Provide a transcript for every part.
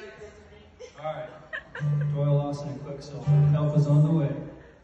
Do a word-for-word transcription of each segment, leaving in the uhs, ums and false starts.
All right. Doyle, Lawson, and Quicksilver. Help is on the way.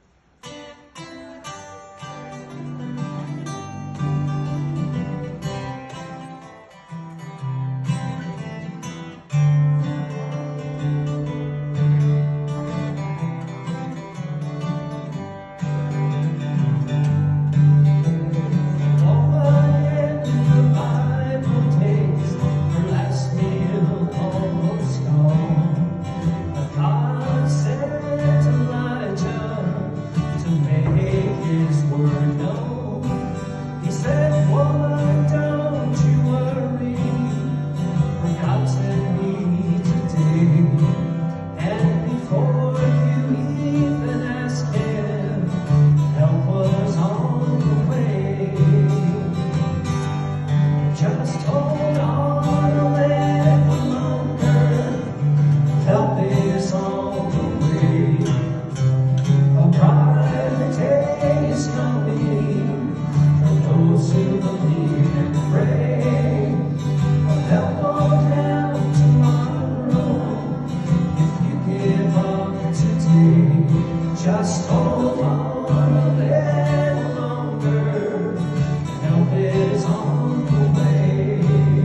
Just hold on a little longer, help is on the way.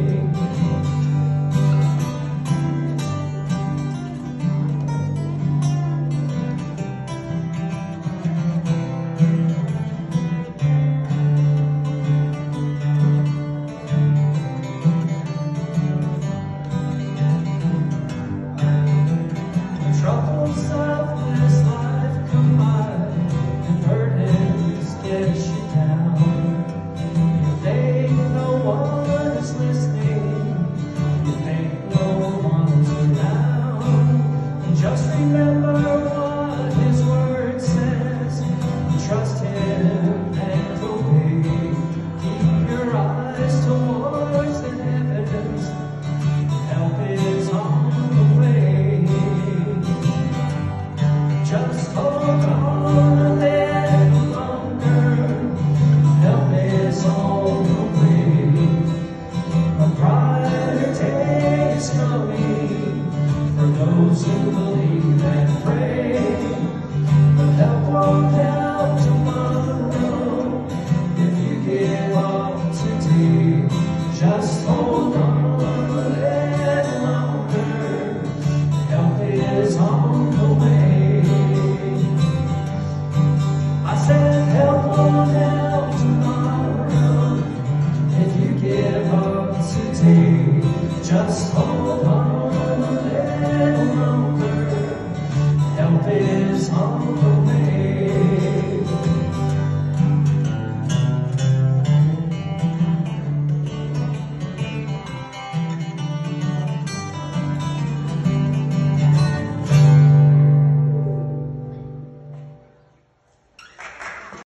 The troubles of this life combine, and burdens get you down. You think no one is listening, you think no one's around. Just remember what his word says, trust him and obey. Keep your eyes towards the heavens, help is on the way. Just hold on a little longer, help is on the way. A brighter day is coming for those who believe and pray.